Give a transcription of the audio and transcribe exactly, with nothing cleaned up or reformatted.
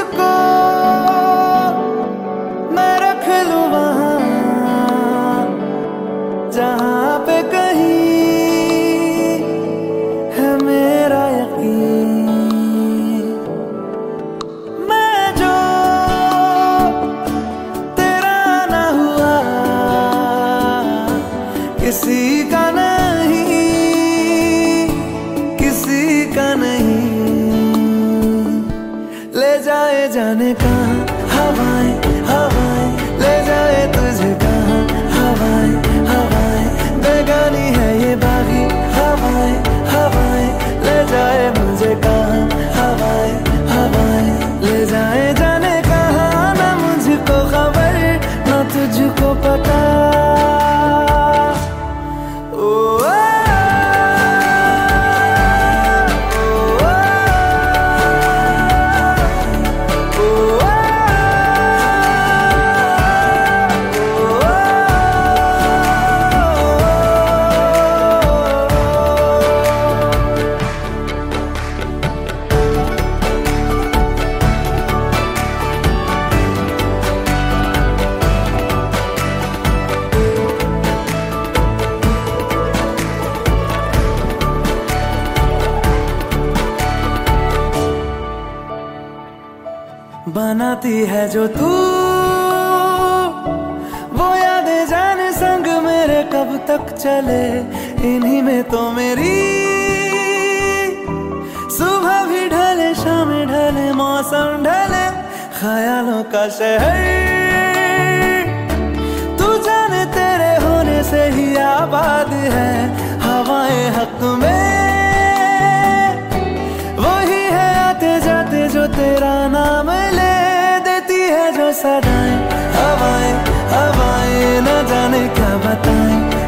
तुझको मैं रख लूं वहां जहां पे कहीं है मेरा यकीन। मैं जो तेरा ना हुआ किसी का नहीं, किसी का नहीं। ले जाए जाने कहाँ हवाएं हवाएं, ले जाए तुझे कहाँ हवाएं हवाएं। बेगानी है ये बागी हवाएं हवाएं, ले जाए मुझे कहाँ हवाएं हवाएं। ले जाए जाने कहाँ, ना मुझको खबर ना तुझको पता। बनाती है जो तू वो यादें जाने संग मेरे कब तक चले। इन्हीं में तो मेरी सुबह भी ढले शाम ढले मौसम ढले। ख्यालों का शहर तू जाने तेरे होने से ही आबाद है। हवाएं हक में वही है आते जाते जो तेरा नाम ले देती है जो सदाएं। हवाएं हवाएं न जाने क्या बताएं।